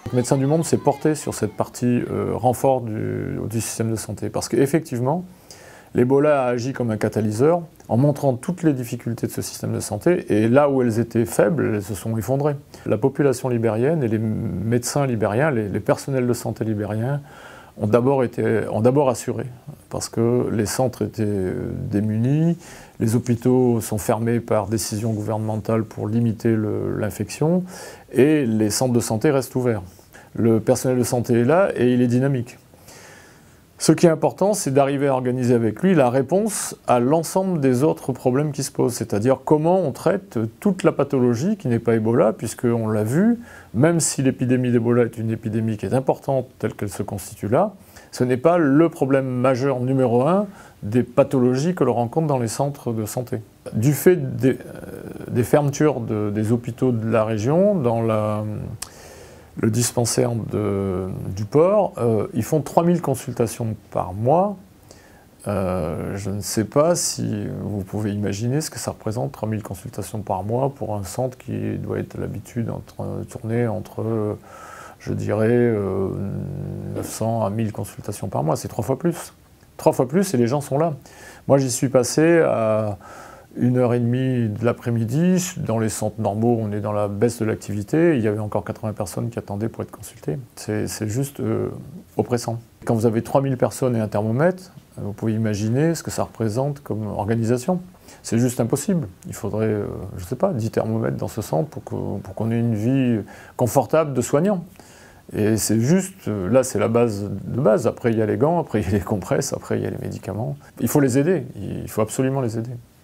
Médecins du Monde s'est porté sur cette partie renfort du système de santé, parce qu'effectivement, l'Ebola a agi comme un catalyseur en montrant toutes les difficultés de ce système de santé, et là où elles étaient faibles, elles se sont effondrées. La population libérienne et les médecins libériens, les personnels de santé libériens, ont d'abord assuré, parce que les centres étaient démunis, les hôpitaux sont fermés par décision gouvernementale pour limiter l'infection, et les centres de santé restent ouverts. Le personnel de santé est là et il est dynamique. Ce qui est important, c'est d'arriver à organiser avec lui la réponse à l'ensemble des autres problèmes qui se posent, c'est-à-dire comment on traite toute la pathologie qui n'est pas Ebola, puisqu'on l'a vu, même si l'épidémie d'Ebola est une épidémie qui est importante telle qu'elle se constitue là, ce n'est pas le problème majeur numéro 1 des pathologies que l'on rencontre dans les centres de santé. Du fait des fermetures des hôpitaux de la région, dans le dispensaire du port, ils font 3000 consultations par mois. Je ne sais pas si vous pouvez imaginer ce que ça représente, 3000 consultations par mois pour un centre qui doit être à l'habitude de tourner entre, je dirais, 900 à 1000 consultations par mois. C'est 3 fois plus. 3 fois plus et les gens sont là. Moi, j'y suis passé à 1h30 de l'après-midi. Dans les centres normaux, on est dans la baisse de l'activité. Il y avait encore 80 personnes qui attendaient pour être consultées. C'est juste oppressant. Quand vous avez 3000 personnes et un thermomètre, vous pouvez imaginer ce que ça représente comme organisation. C'est juste impossible. Il faudrait, je ne sais pas, 10 thermomètres dans ce centre pour qu'on ait une vie confortable de soignants. Et c'est juste, là c'est la base de base. Après il y a les gants, après il y a les compresses, après il y a les médicaments. Il faut les aider, il faut absolument les aider.